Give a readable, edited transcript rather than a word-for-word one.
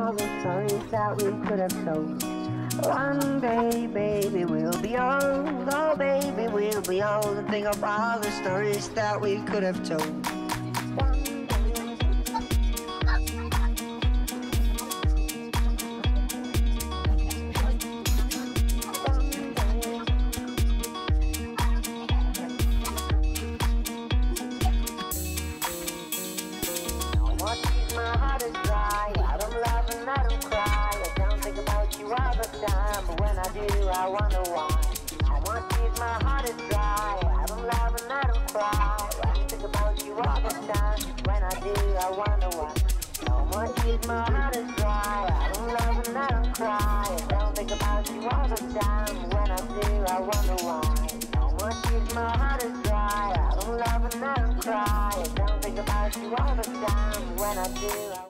all the stories that we could have told. One day, baby, we'll be old. Oh, baby, we'll be old. And think of all the stories that we could have told. My heart is dry, I don't love and I don't cry. I don't think about you all the time, but when I do, I wonder why. I want you, my heart is dry, I don't love and I don't cry. I don't think about you all the time, when I do, I wonder why. I want you, my heart is dry, I don't love and I don't cry. I don't think about you all the time, when I do, I wonder why. I want you, my heart is dry, I don't love and I don't cry. I don't think about you all the time, when I do.